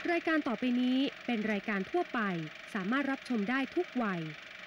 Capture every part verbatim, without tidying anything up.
รายการต่อไปนี้เป็นรายการทั่วไปสามารถรับชมได้ทุกวัย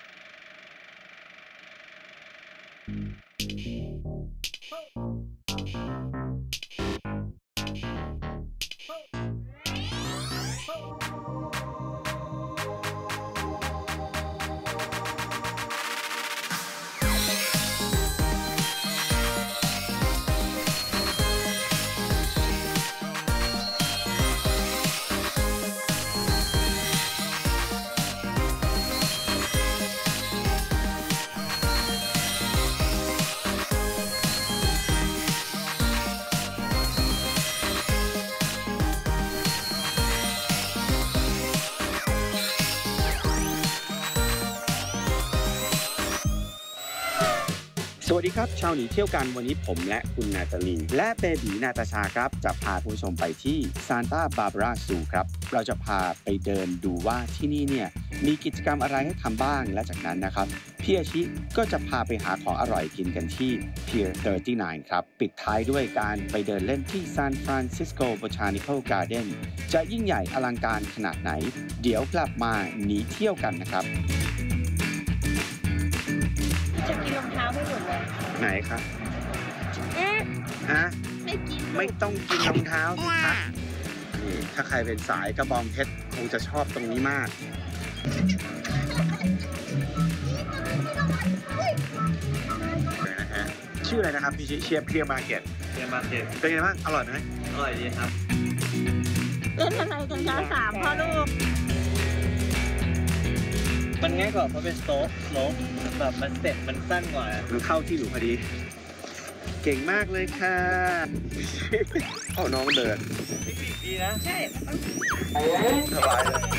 สวัสดีครับชาวหนีเที่ยวกันวันนี้ผมและคุณนาตาลีและเบบีนาตาชาครับจะพาคุณผู้ชมไปที่ซานตาบาร์บาราซูครับเราจะพาไปเดินดูว่าที่นี่เนี่ยมีกิจกรรมอะไรให้ทำบ้างและจากนั้นนะครับพี่อาชิก็จะพาไปหาของอร่อยกินกันที่ Pier สามสิบเก้าครับปิดท้ายด้วยการไปเดินเล่นที่ San Francisco Botanical Garden จะยิ่งใหญ่อลังการขนาดไหนเดี๋ยวกลับมาหนีเที่ยวกันนะครับจะกินรองเท้าไม่หมดเลยไหนครับเอ๊ะฮะไม่กินไม่ต้องกินรองเท้าสิครับนี่ถ้าใครเป็นสายกระบองเพชรคงจะชอบตรงนี้มากนะฮะชื่ออะไรนะครับพี่เชียร์เพียร์มาร์เก็ตเพียร์มาร์เก็ตเป็นไงบ้างอร่อยไหมอร่อยดีครับเล่นอะไรกันคะสามพ่อลูกมันง่ายกว่าเพราะเป็นสโต๊ะสโลปแบบมันเสร็จมันสั้นกว่ามันเข้าที่หนูพอดีเก่งมากเลยค่ะเอาน้องเดินดีนะใช่สบายเลย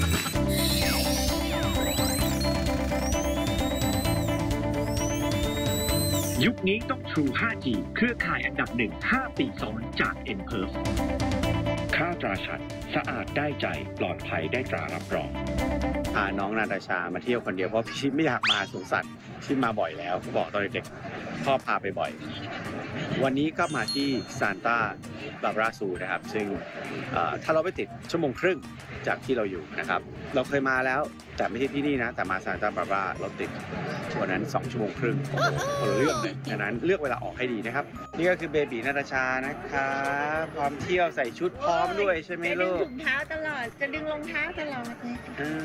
ยุคนี้ต้อง True ไฟว์ จี เครือข่ายอันดับหนึ่ง ห้า ปีซ้อนจาก เอ็น เพิร์ฟ ค่าตราชัดสะอาดได้ใจปลอดภัยได้ตรารับรองพาน้องนาตาชามาเที่ยวคนเดียวเพราะพี่ไม่อยากมาสวนสัตว์ที่มาบ่อยแล้วบอกตอนเด็กๆพ่อพาไปบ่อยวันนี้ก็มาที่ซานตาบาร์บาราซูนะครับซึ่งถ้าเราไปติดชั่วโมงครึ่งจากที่เราอยู่นะครับเราเคยมาแล้วแต่ไม่ใช่ที่นี่นะแต่มาซานตาบาร์บาราเราติดวันนั้นสองชั่วโมงครึ่งคนละเรื่องเลยดังนั้นเลือกเวลาออกให้ดีนะครับนี่ก็คือเบบีนาตาชานะคะพร้อมเที่ยวใส่ชุดพร้อมด้วยใช่ไหมลูกจะดึงถุงเท้าตลอดจะดึงรองเท้าตลอดเลย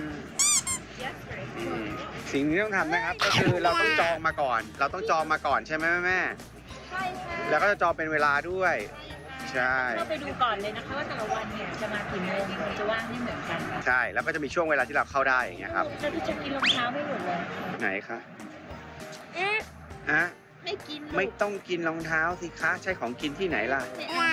สิ่งที่ต้องทำนะครับก็คือเราต้องจองมาก่อนเราต้องจองมาก่อนใช่ไหมแม่แม่ใช่ค่ะแล้วก็จะจองเป็นเวลาด้วยใช่ก็ไปดูก่อนเลยนะคะว่าแต่ละวันเนี่ยจะมากี่โมงมันจะว่างไม่เหมือนกันใช่แล้วก็จะมีช่วงเวลาที่เราเข้าได้อย่างเงี้ยครับจะจะกินรองเท้าไม่หมดเลยไหนคะเอ๊ะฮะไม่กินไม่ต้องกินรองเท้าสิคะใช่ของกินที่ไหนล่ะ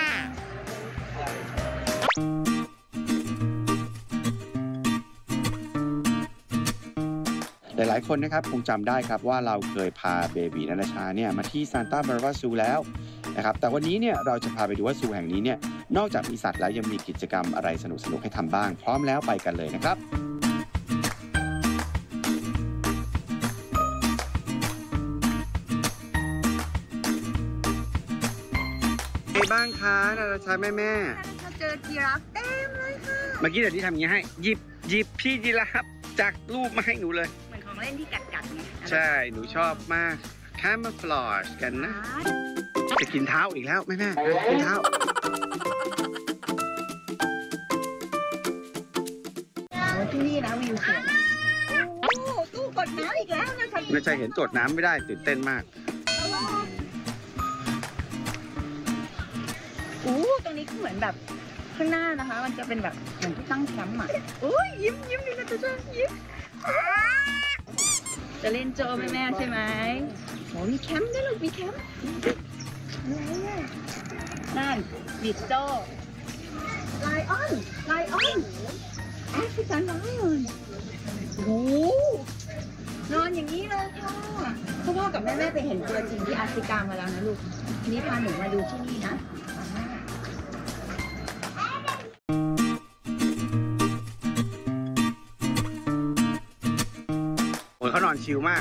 หลายๆคนนะครับคงจำได้ครับว่าเราเคยพาเบบีนาตาชาเนี่ยมาที่ซานตาบาร์บาราซูแล้วนะครับแต่วันนี้เนี่ยเราจะพาไปดูว่าซูแห่งนี้เนี่ยนอกจากมีสัตว์แล้วยังมีกิจกรรมอะไรสนุกๆให้ทำบ้างพร้อมแล้วไปกันเลยนะครับไงบ้างคะนาตาชาแม่แม่เจอจีราฟเต็มเลยค่ะเมื่อกี้เดี๋ยวนี้ทำอย่างนี้ให้หยิบหยิบพี่จีราฟจากรูปมาให้หนูเลยเหมือนของเล่นที่กัดๆไงใช่หนูชอบมากแคมเมอร์ฟลอชกันนะจะกินเท้าอีกแล้วแม่แม่กินเท้าที่นี่นะวิวสวยโอ้ตู้กดน้ำอีกแล้วนะคะน่าจะเห็นตรวจน้ำไม่ได้ตื่นเต้นมากโอ้ตรงนี้ก็เหมือนแบบข้างหน้านะคะมันจะเป็นแบบเหมือนที่ตั้งแคมป์อ่ะโอ้ยยิ้มยิ้มนี่นะจ๊ะยิ้มจะเล่นโจแม่แม่ใช่ไหมโอ้มีแคมป์ด้วยลูกมีแคมป์อะไรเนี่ยนั่นบิดโจไลออนไลออนแอฟริกันไลออนโอ้นอนอย่างนี้เลยค่ะพ่อพ่อกับแม่แม่ไปเห็นตัวจริงที่แอฟริกามาแล้วนะลูกทีนี้พาหนูมาดูที่นี่นะเขานอนชิลมาก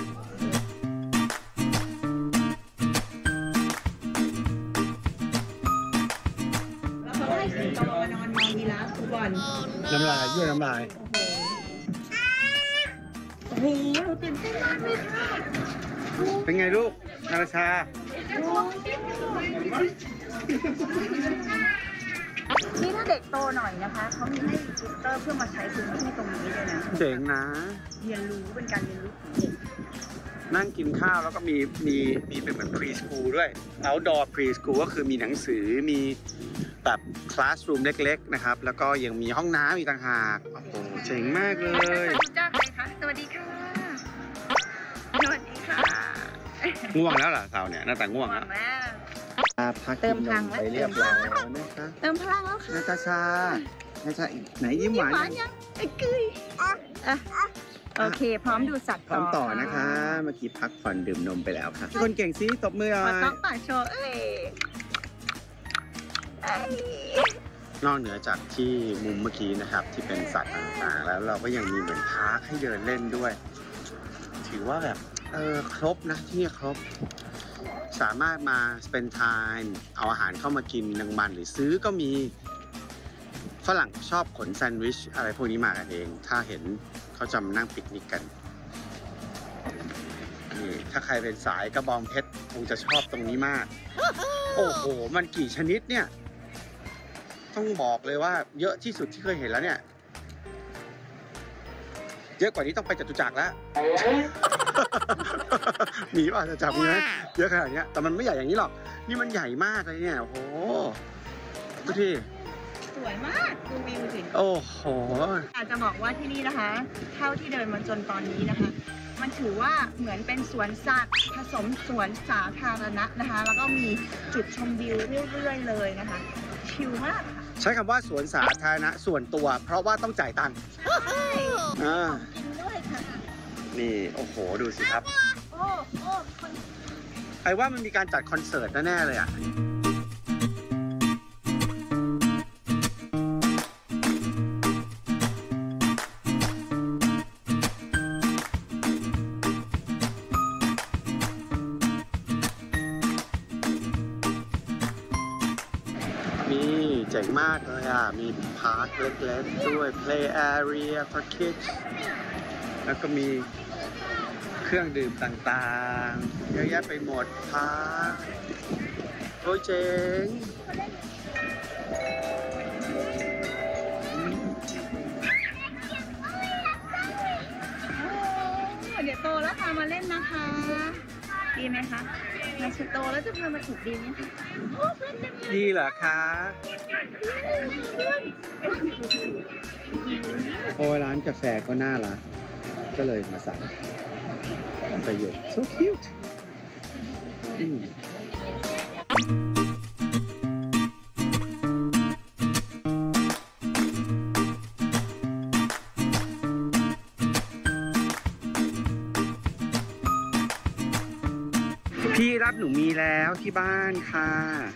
แล้วเขาให้สิงโตมานอนมองยีราฟทุกวันน้ำลายด้วยน้ำลายโอ้โหโอ้โหตื่นเต้นมากเลยค่ะเป็นไงลูกนาราชานี่ถ้าเด็กโตหน่อยนะคะเขามีให้จูเตอร์เพื่อมาใช้พื้นที่ตรงนี้เลยนะเจ๋งนะเรียนรู้เป็นการเรียนรู้ของเด็กนั่งกินข้าวแล้วก็มีมีมีเป็นเหมือน pre school ด้วย outdoor pre school ก็คือมีหนังสือมีแบบคลาสรูมเล็กๆนะครับแล้วก็ยังมีห้องน้ำอีกต่างหากโอ้โหเจ๋งมากเลยสวัสดีจ้าใครคะสวัสดีค่ะสวัสดีค่ะง่วงแล้วเหรอสาวเนี่ยหน้าตาง่วงหวัแล้วงแม่พักเติมพลังแล้วไปเรียบร้อยแล้วนะคะเติมพลังแล้วค่ะนาตาชานาตาชาไหนยิ้มหวานหวานยังไอ้กึยอ่ะโอเค พร้อมดูสัตว์พร้อมต่อนะคะ เมื่อกี้พักผ่อนดื่มนมไปแล้วค่ะคนเก่งซิตบมือหน่อมาย ต้องปากโชว์เอ้ยเอ้ยนอกเหนือจากที่มุมเมื่อกี้นะครับที่เป็นสัตว์ต่างๆ แล้วเราก็ยังมีเหมือนพาร์คให้เดินเล่นด้วย ถือว่าแบบเออครบนะที่นี่ครบ สามารถมา spend time เอาอาหารเข้ามากินนังมันหรือซื้อก็มีฝรั่งชอบขนแซนด์วิชอะไรพวกนี้มากันเอง ถ้าเห็นเขาจะมานั่งปิกนิกกันนี่ถ้าใครเป็นสายกระบองเพชรคงจะชอบตรงนี้มาก โอ้โหมันกี่ชนิดเนี่ยต้องบอกเลยว่าเยอะที่สุดที่เคยเห็นแล้วเนี่ยเยอะกว่านี้ต้องไปจตุจักรแล้ว มีป่ะจตุจักรมีไหมเยอะขนาดนี้แต่มันไม่ใหญ่อย่างนี้หรอกนี่มันใหญ่มากเลยเนี่ยโอ้โหดูดิสวยมากดูวิวสิโอ้โหอาจจะบอกว่าที่นี่นะคะ เท่าที่เดินมาจนตอนนี้นะคะ มันถือว่าเหมือนเป็นสวนสัตว์ผสมสวนสาธารณะนะคะ แล้วก็มีจุดชมวิวเรื่อยๆเลยนะคะ ชิลมากค่ะใช้คำว่าสวนสาธารณะส่วนตัว เพราะว่าต้องจ่ายตังค์อ่ากินด้วยค่ะนี่โอ้โหดูสิครับโอ้โอ้คนไอ้ว่ามันมีการจัดคอนเสิร์ตแน่ๆเลยอ่ะนี่เจ๋งมากเลยอ่ะ มีพาร์คเล็กๆด้วย play area for kids แล้วก็มีเครื่องดื่มต่างๆเยอะแยะไปหมดพาร์คโอ้ยเจ๋งเดี๋ยวโตแล้วพามาเล่นนะคะ ดีไหมคะเราจะโตแล้วจะพามาถูกดีไหมคะโอ้เพื่อนเต็มเลยดีเหรอคะ โอ้ร้านกาแฟก็น่ารักก็เลยมาสั่งประโยชน์ so cute อืมพี่รับหนูมีแล้วที่บ้านค่ะ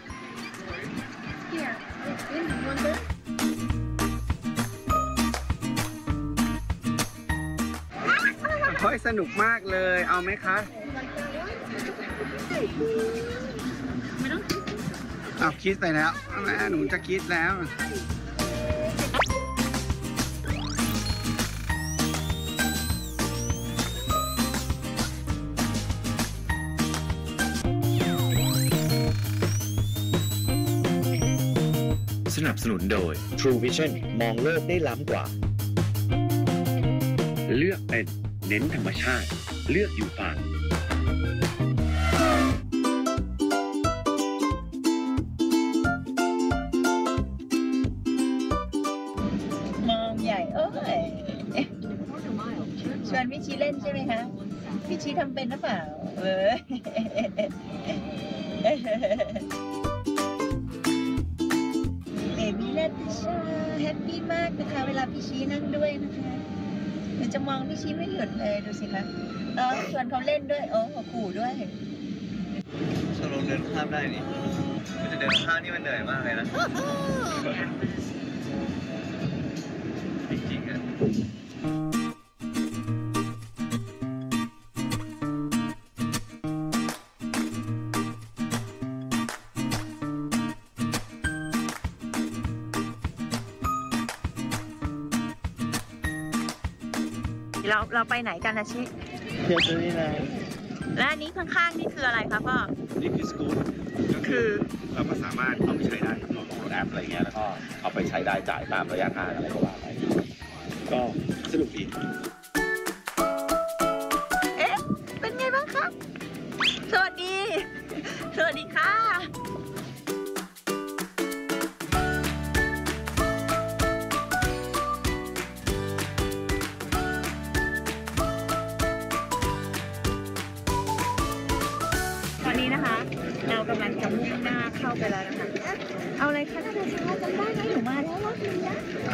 เนี่ยเล่นหนูวันเด้อโอ้ยสนุกมากเลย เอาไหมคะไม่ต้องอ้าวคิดไปแล้วแม่หนูจะคิดแล้วสนับสนุนโดย True Vision มองโลกได้ล้ำกว่า เลือกเป็นเน้นธรรมชาติ เลือกอยู่ฟาร์มมองใหญ่เอ้ยชวนพี่ชีเล่นใช่ไหมคะ พี่ชีทำเป็นหรือเปล่าเออเบบี้นัทชาแฮปปี้มากนะคะเวลาพี่ชีนั่งด้วยนะคะมันจะมองพี่ชีไม่หยุดเลยดูสิคะเออชวนเขาเล่นด้วยโอ้ขู่ด้วยชมรมเดินข้ามได้นี่มันจะเดินข้ามนี่มันเหนื่อยมากเลยนะ จริงๆอ่ะพเราเราไปไหนกันนะชิเที่ยวตัวนี้นะและอันนี้ข้างๆนี่คืออะไรคะพ่อนี่คือสกู๊ตก็คือเราก็สามารถเอาไปใช้ได้ครับโหลดแอปอะไรเงี้ยแล้วก็เอาไปใช้ได้จ่ายตามระยะทางอะไรก็ว่าไปก็สนุกดีเอ๊ะ เป็นไงบ้างคะสวัสดี สวัสดีค่ะ ตอนนี้นะคะ เรากำลังจะมุ่งหน้าเข้าไปแล้วนะคะ เอาอะไรคะนาตาชาจำได้ไหมหนูมาแล้วรอบนึงนะ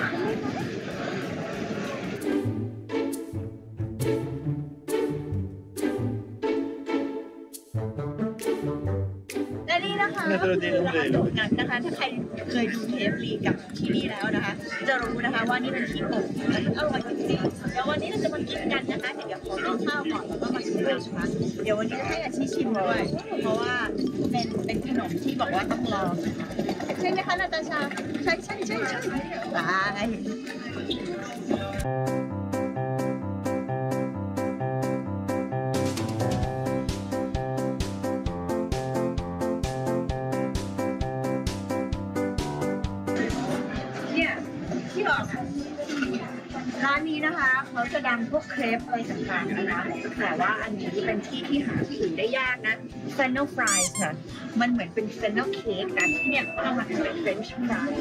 และนี่นะคะก็คือร้านโดนัทนะคะ ถ้าใครเคยดูเทปรีกับที่นี่แล้วนะคะ จะรู้นะคะว่านี่เป็นที่โปรดอร่อยจริงๆเดี๋ยววันนี้เราจะมากินกันนะคะเดี๋ยวขอเล่าข้าวก่อนแล้วก็มาชิมกันนะคะเดี๋ยววันนี้จะให้อาชีชิมด้วยเพราะว่าเป็นเป็นขนมที่บอกว่าต้องลองใช่ไหมคะนาตาชาใช่ใช่ใช่ใช่ตายเนี่ยที่บอกอะร้านนี้นะคะเขาจะดังพวกเครปอะไรต่างๆนะแต่ว่าอันนี้เป็นที่ที่หาที่อื่นได้ยากนะ Fennel fries ค่ะมันเหมือนเป็น Fennel cake แต่ที่เนี่ยเขาทำมาเป็น French fries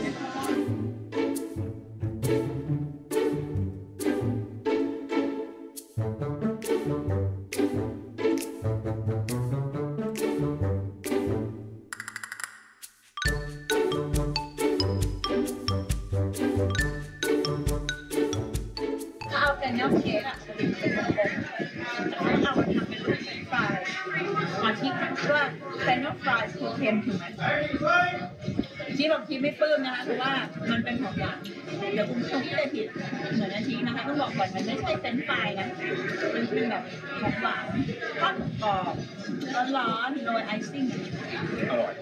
ถ้าเอา Fennel cake อะจะเป็นเป็นวงกลมแล้วเอามาทำเป็นรูป French fries มาที่ว่า Fennel fries คือเค็มถูกไหมที่บอกทีไม่ปลื้มนะคะเพราะว่ามันเป็นของหวานเดี๋ยวคุณผู้ชมที่ได้ผิดเหมือนอาชีนะคะต้องบอกก่อนมันไม่ใช่เฟรนช์ฟรายนะมันเป็นแบบของหวานทอดกรอบร้อนๆโรยไอซิ่งอร่อย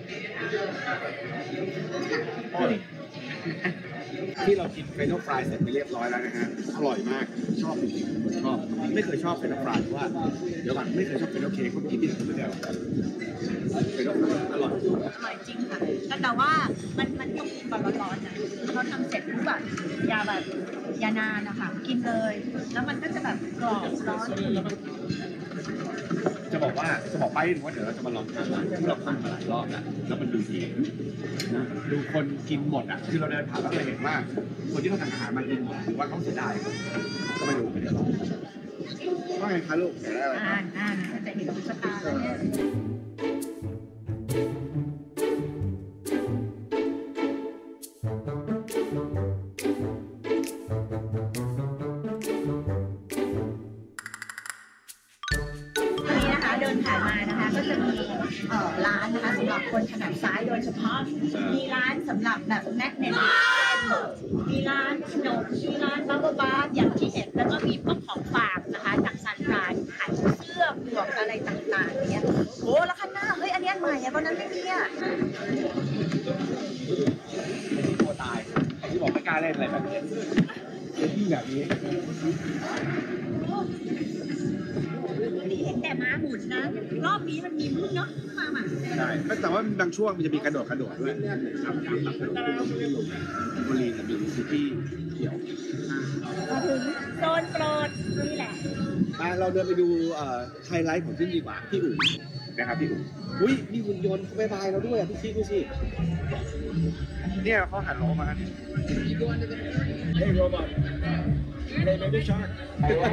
ที่เรากินเฟรนช์ฟรายเสร็จไปเรียบร้อยแล้วนะฮะอร่อยมากชอบจริงๆชอบไม่เคยชอบเฟรนช์ฟรายเพราะว่าเดี๋ยวก่อนไม่เคยชอบเฟรนช์เค้กเขากินที่ไหนไม่ได้หรอกเฟรนช์ฟรายอร่อยอร่อยจริงค่ะแต่ว่ามันมันต้องกินตอนร้อนๆนะเขาทำเสร็จปุ๊บแบบยาแบบยานานนะคะกินเลยแล้วมันก็จะแบบกรอบร้อนจะบอกว่าจะบอกไปหนึ่งว่าเดี๋ยวเราจะมาลองทำนะที่เราทำมาหลายรอบแล้วแล้วมันดูดีนะดูคนกินหมดอ่ะคือเราเดินผ่านแล้วเราเห็นว่าคนที่เขาทำอาหารมากินหมดหรือว่าเขาเสียดายก็ไม่รู้เดี๋ยวลองว่าไงคะลูกเดี๋ยวได้อะไรอ่านอ่านจะเห็นตุ๊กตาแล้วเนี่ยเดินผ่านมานะคะก็จะมีเอ่อร้านนะคะสำหรับคนถนัดซ้ายโดยเฉพาะมีร้านสำหรับแบบแมกเนตมีร้านขนมมีร้านบับเบิ้ลบาร์อย่างที่เห็นแล้วก็มีพวกของฝากนะคะจากซานฟรานขายเสื้อหมวกอะไรต่างๆเนี่ยโอ้แล้วคันหน้าเฮ้ยอันนี้ใหม่อะตอนนั้นไม่มีอะกลัวตายไอ้ที่บอกไม่กล้าเล่นอะไรแบบนี้ที่แบบนี้เห็นแต่ม้าหมุนนะรอบนี้มันมีมุ้งเนาะมาใหม่ใช่แต่ว่าบางช่วงมันจะมีกระโดดกระโดดด้วยครับครับบุรีจะมีซิตี้เขียวมาถึงโซนโปรดนี่แหละมาเราเดินไปดูไฮไลท์ของที่นี่ดีกว่าพี่อู๋นะครับพี่อู๋อุ้ยมีหุ่นยนต์เขาบายบายเราด้วยอ่ะพี่ชี้ดูสิเนี่ยเขาหันล้อมาเฮ้ยโรบอทเฮ้ยเบบี้ชาร์ก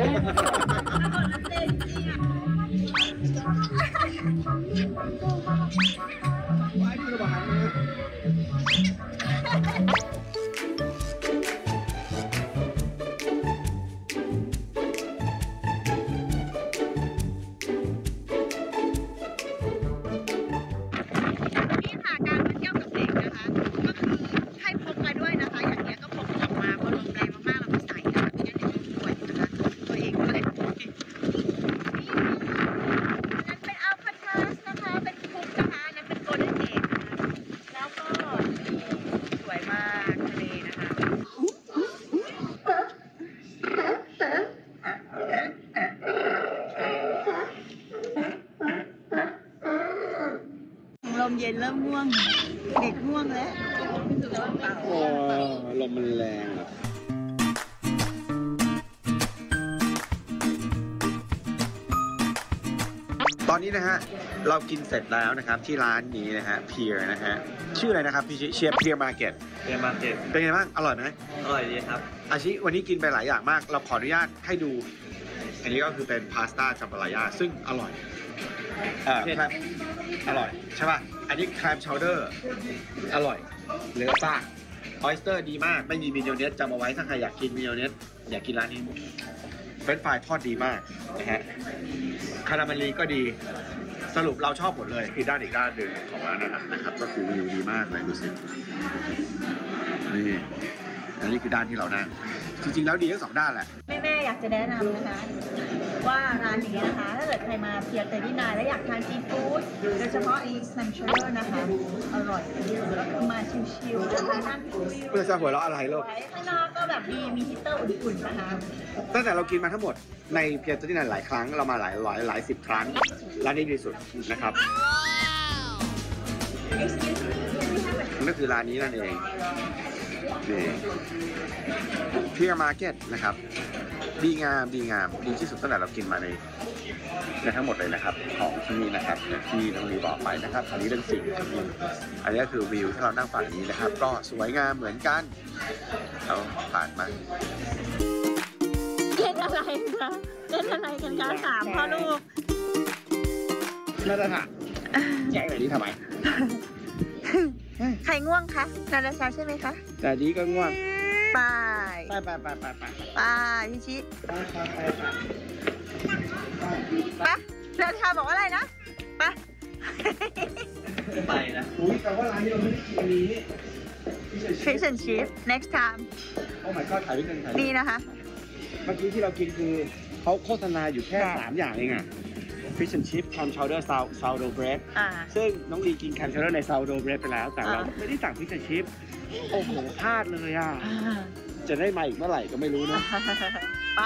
ว้ายพี่ระบายนะง่วง เด็กง่วงแล้วโอ้ลมมันแรงอ่ะตอนนี้นะฮะเรากินเสร็จแล้วนะครับที่ร้านนี้นะฮะเพียร์นะฮะชื่ออะไรนะครับพี่เชียร์เพียร์มาร์เก็ตเรียนมาเก็ตเป็นไงบ้างอร่อยไหมอร่อยดีครับอาชิวันนี้กินไปหลายอย่างมาก เราขออนุญาตให้ดู อันนี้ก็คือเป็นพาสต้าจัมบารายาซึ่งอร่อยเออครับอร่อยใช่ป่ะอันนี้แครมชาวเดอร์อร่อยเหลือซ่าออยสเตอร์ดีมากไม่มีมิโยเนสจำเอาไว้ถ้าใครอยากกินมิโยเนสอยากกินร้านนี้เฟรนช์ฟรายทอดดีมากนะฮะคาราเมลีก็ดีสรุปเราชอบหมดเลยคือด้านอีกด้านหนึ่งของร้านนะครับนะครับก็คือวิวดีมากเลยดูสินี่อันนี้คือด้านที่เรานั่งจริงๆแล้วดีทั้งสองด้านแหละแม่แม่อยากจะแนะนำนะคะ ว่าร้านนี้นะคะ ถ้าเกิดใครมาเพียร์เตอร์ที่นายและอยากทานซีฟู้ดโดยเฉพาะอีสแซมเชอร์นะคะ อร่อยแล้วก็มาชิวๆนะคะนั่งชิวเพื่อจะหัวเราะอะไรๆลูกไว้ข้างนอกก็แบบดีมีฮีตเตอร์อุ่นๆนะคะตั้งแต่เรากินมาทั้งหมดในเพียร์ที่นั่นหลายครั้งเรามาหลายหลายหลายสิบครั้งร้านนี้ดีสุดนะครับนั่นคือร้านนี้นั่นเองนี่เพียร์มาร์เก็ตนะครับดีงามดีงามดีที่สุดตั้งแต่เรากินมาในในทั้งหมดเลยนะครับของที่นี่นะครับอย่างที่น้องลีบอกไปนะครับอันนี้เรื่องสิ่งอันนี้ก็คือวิวที่เรานั่งฝั่งนี้นะครับก็สวยงามเหมือนกันเราผ่านมาเล่นอะไรคะเล่นอะไรกันคะสามพ่อลูกน่าจะถามแจ้งแบบนี้ทำไมใครง่วงคะนาดาชาใช่ไหมคะแต่ดีก็ง่วงไปไปไปไปไปไปไปพี่ชิไปไปไปไปนาดาชาบอกว่าอะไรนะไปไปนะอุ้ยแต่ว่าร้านนี้เราไม่ได้กินอันนี้ Fish and Chip next time โอ้ my god ถ่ายนิดนึงถ่ายนิดนึนี่งนะคะเมื่อกี้ที่เรากินคือเขาโฆษณาอยู่แค่สามอย่างเองอะ Fish and Chip Clam Chowder Sourdough Bread อ่าซึ่งน้องลีกิน Clam Chowder ใน Sourdough Bread ไปแล้ว แต่เราอ่าไม่ได้สั่ง Fish and Chip โอ้โหพลาดเลยอ่ะ จะได้มาอีกเมื่อไหร่ก็ไม่รู้นะไป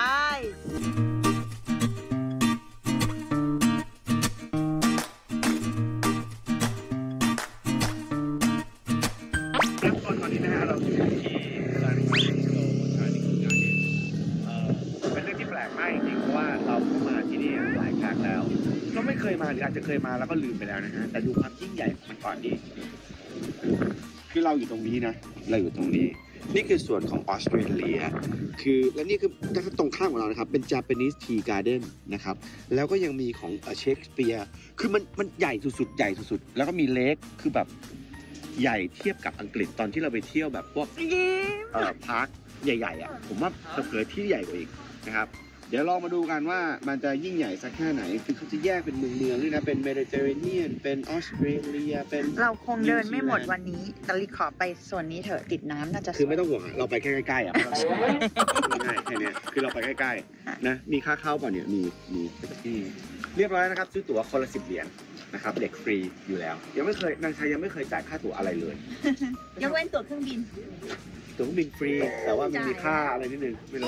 ตอนนี้นะฮะเราอยู่ที่ร้านคาสิโนชาลิคุการ์เด้นเป็นเรื่องที่แปลกมากจริงๆเพราะว่าเราเข้ามาที่นี่หลายครั้งแล้ว เราไม่เคยมาหรืออาจจะเคยมาแล้วก็ลืมไปแล้วนะฮะแต่ดูความยิ่งใหญ่ของมันก่อนดีคือเราอยู่ตรงนี้นะเราอยู่ตรงนี้ นี่คือส่วนของออสเตรเลียคือและนี่คือตรงข้ามของเรานะครับเป็น Japanese Tea Garden นะครับแล้วก็ยังมีของเชคสเปียร์คือมันมันใหญ่สุดๆใหญ่สุดๆแล้วก็มีเลคคือแบบใหญ่เทียบกับอังกฤษตอนที่เราไปเที่ยวแบบพวกยิ้มเอ่อพาร์คใหญ่ๆอ่ะผมว่าเผลอๆที่ใหญ่กว่าอีกนะครับเดี๋ยวลองมาดูกันว่ามันจะยิ่งใหญ่สักแค่ไหนคือเขาจะแยกเป็นเมืองเมืองด้วยนะเป็นเมดิเตอร์เรเนียนเป็นออสเตรเลียเป็นเราคงเดินไม่หมดวันนี้แต่ลิขอไปส่วนนี้เถอะติดน้ำน่าจะคือไม่ต้องห่วงอะเราไปแค่ใกล้ๆอ่ะไม่ต้องห่วงง่ายๆแค่เนี้ยคือเราไปใกล้ๆนะมีค่าเข้าก่อนเนี่ยมีมีที่เรียบร้อยนะครับซื้อตั๋วคนละสิบเหรียญนะครับเด็กฟรีอยู่แล้วยังไม่เคยนางชายยังไม่เคยจ่ายค่าตั๋วอะไรเลยยกเว้นตั๋วเครื่องบินตั๋วเครื่องบินฟรีแต่ว่ามันมีค่าอะไรนิดนึงไม่รู้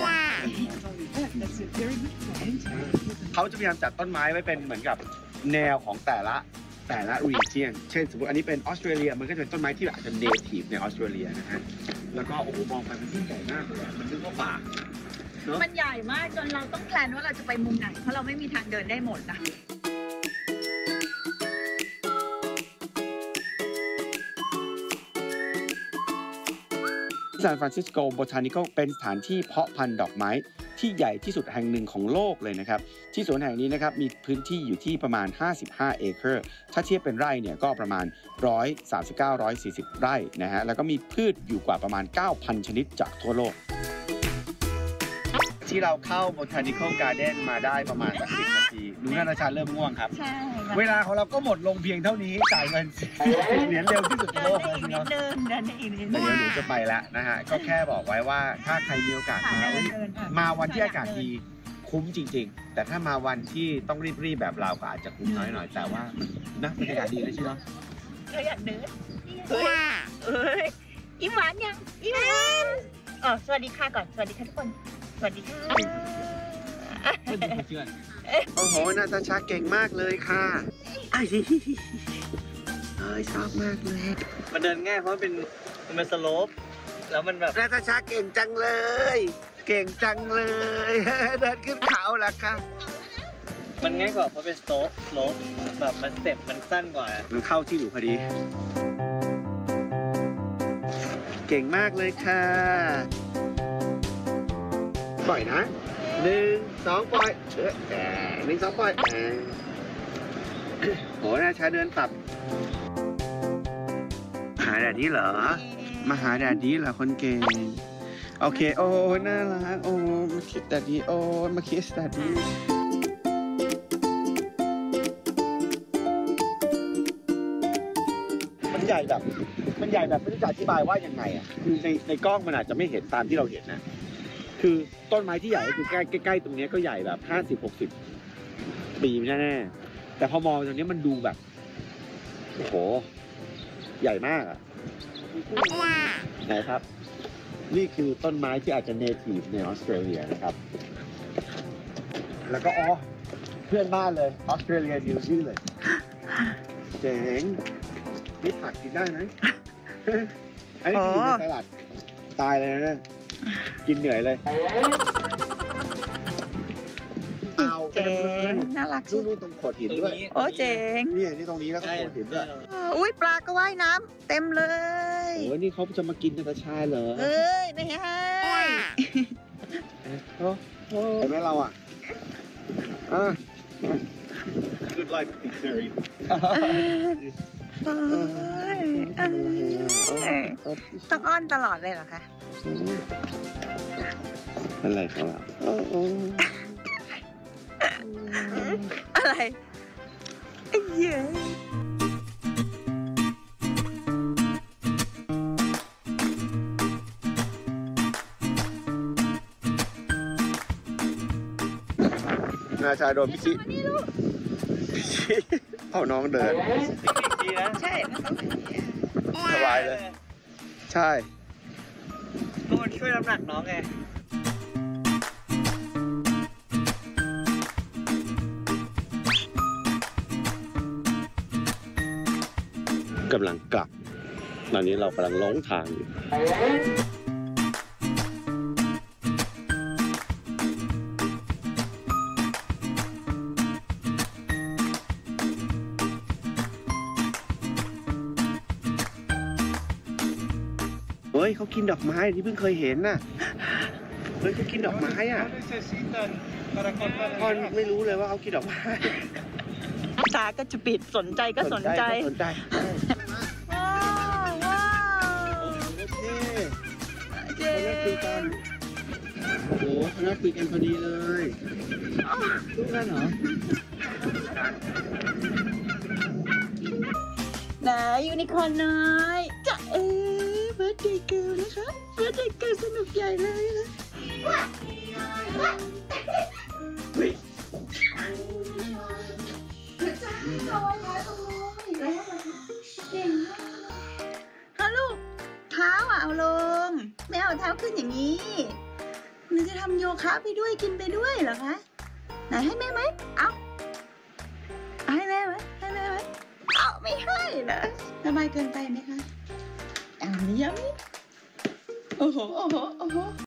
เขาจะพยายามจัดต้นไม้ไว้เป็นเหมือนกับแนวของแต่ละแต่ละ region เช่นสมมติอันนี้เป็นออสเตรเลียมันก็จะเป็นต้นไม้ที่อาจจะ native ในออสเตรเลียนะฮะแล้วก็โอ้โหมองไปมันยิ่งใหญ่มากเลยมันนึกว่าป่าเนอะมันใหญ่มากจนเราต้องแพลนว่าเราจะไปมุมไหนเพราะเราไม่มีทางเดินได้หมดนะซานฟรานซิสโกโบทานิคอลเป็นสถานที่เพาะพันธุ์ดอกไม้ที่ใหญ่ที่สุดแห่งหนึ่งของโลกเลยนะครับที่สวนแห่งนี้นะครับมีพื้นที่อยู่ที่ประมาณห้าสิบห้าเอเคอร์ถ้าเทียบเป็นไร่เนี่ยก็ประมาณหนึ่งร้อยสามสิบเก้า หนึ่งร้อยสี่สิบไร่นะฮะแล้วก็มีพืชอยู่กว่าประมาณ เก้าพัน ชนิดจากทั่วโลกที่เราเข้า Botanical Garden มาได้ประมาณสักสิบนาทีดูนาตาชาเริ่มง่วงครับใช่เวลาของเราก็หมดลงเพียงเท่านี้จ่ายเงินเหรียญเร็วที่สุดในเดิโลนกได้เลยอีกทีนิเดียดวนึงเดินได้อีกนิดนึแต่งเดี๋ยวหนูจะไปแล้วนะฮะ ก็แค่บอกไว้ว่าถ้าใครมีโอกาสมาเอ้ยมาวันที่อากาศดีคุ้มจริงๆ แต่ถ้ามาวันที่ต้องรีบๆแบบเราก็อาจจะคุ้มน้อยหน่อย แต่ว่านะบรรยากาศดีเลยใช่ไหมเราอยากเดินเฮ้ยเอ้ยอิ่มหวานยังอิ่มหวานอ๋อสวัสดีค่ะก่อนสวัสดีค่ะทุกคนสวัสดีค่ะโอ้โหนาตาชาเก่งมากเลยค่ะไอ้อ้ยชอบมากเลยมันเดินง่ายเพราะมันเป็นมันเป็นสโลปแล้วมันแบบนาตาชาเก่งจังเลย เก่งจังเลย เดินขึ้นเขาแล้วค่ะมันง่ายกว่าเพราะเป็นสโลปสโลปแบบมันสเต็ปมันสั้นกว่ามันเข้าที่อยู่พอดี เก่งมากเลยค่ะ ปล่อยนะหนึ่งสองปล่อยเออแหมหนึ่งสองปล่อยแหมโหนาชาเดินตับหาแดดดี้เหรอ มาหาแดดดี้เหรอคนเก่ง โอเค โอ้น่ารัก โอ้มาคิดแดดดี้โอ้มาคิดแดดดี้มันใหญ่แบบ มันใหญ่แบบไม่รู้จะอธิบายว่ายังไงอ่ะ คือในในกล้องมันอาจจะไม่เห็นตามที่เราเห็นนะ คือต้นไม้ที่ใหญ่ก็คือใกล้ใกล้ๆตรงนี้ก็ใหญ่แบบห้าสิบหกสิบปีแน่ๆแต่พอมองตรงนี้มันดูแบบ โอ้โห ใหญ่มากอ่ะไหนครับ นี่คือต้นไม้ที่อาจจะเนทีฟในออสเตรเลียนะครับ แล้วก็อ๋อเพื่อนบ้านเลยออสเตรเลียนิวซีแลนด์เจ๋งนี่ผักกินได้ไหม ไอ้นี่อยู่ในตลาดตายเลยนะเนี่ยกินเหนื่อยเลยเอาเจ๋งน่ารักดูสุดดูตรงโขดหินด้วยโอ้เจ๋งนี่นี่ตรงนี้แล้วก็โขดหินด้วยอุ้ยปลาก็ว่ายน้ำเต็มเลยโอ้ยนี่เขาจะมากินนาตาชาเหรอเอ้ยไม่ให้เห็นไหมเราอ่ะอ่ะ Good life dictionary โอ้ยเอ้ยต้องอ้อนตลอดเลยเหรอคะอะไรของเราโอ้โอ้อะไรไอ้เหี้ยนาชาโดนพิชิพิชิเอาน้องเดินดีนะใช่มันต้องอย่างนี้สบายเลย ใช่เพราะมันช่วยน้ำหนักน้องไงกำลังกลับ ตอนนี้เรากำลังหลงทางอยู่เฮ้ยเขากินดอกไม้ที่เพิ่งเคยเห็นน่ะ เฮ้ยเขากินดอกไม้อ่ะพ่อไม่รู้เลยว่าเขากินดอกไม้ตาก็จะปิดสนใจก็สนใจสนใจว้าวว้าวโอเคเจ๋เขานัดคุยกัน โอ้โหเขานัดคุยกันพอดีเลยรู้กันเหรอไหนยูนิคอร์นน้อยจะเอ๋เบิร์ดเดย์เกิร์ลนะคะเบิร์ดเดย์เกิร์ลสนุกใหญ่เลยนะฮัลโหลเท้าอ่ะเอาลงไม่เอาเท้าขึ้นอย่างนี้หนูจะทำโยคะไปด้วยกินไปด้วยเหรอคะไหนให้แม่ไหมเอาเอาให้แม่ไหมให้แม่ไหมเอาไม่ให้นะสบายเกินไปไหมคะเอาไม่ย้ำโอ้โหโอ้โหโอ้โห